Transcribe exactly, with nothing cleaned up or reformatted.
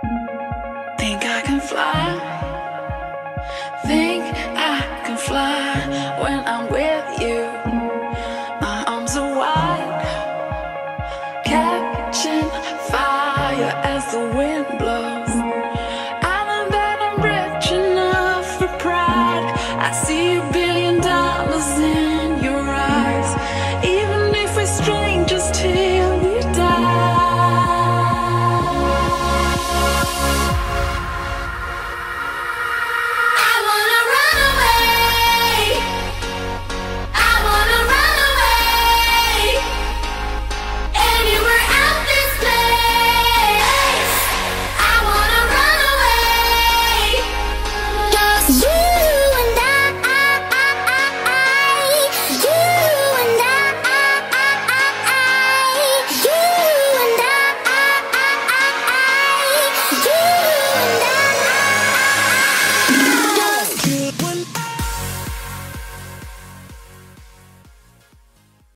Think I can fly, think I can fly when I'm with you. My arms are wide, catching fire as the wind blows.